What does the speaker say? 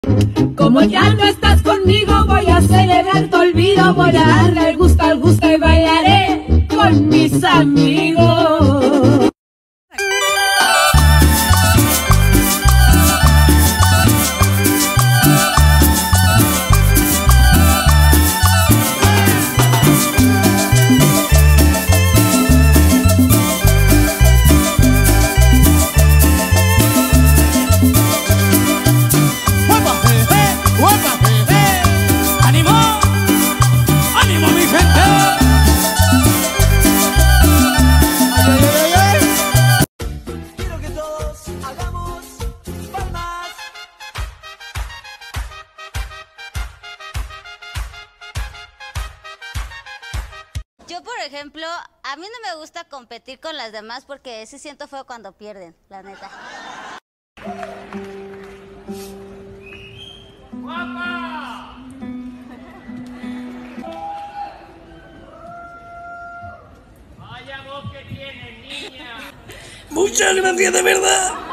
Como ya no estás conmigo, voy a celebrar tu olvido. Voy a darle el gusto al gusto y bailaré con mis amigos. Yo, por ejemplo, a mí no me gusta competir con las demás porque sí siento feo cuando pierden, la neta. ¡Guapa! Vaya voz que tienes, niña. Muchas gracias, de verdad.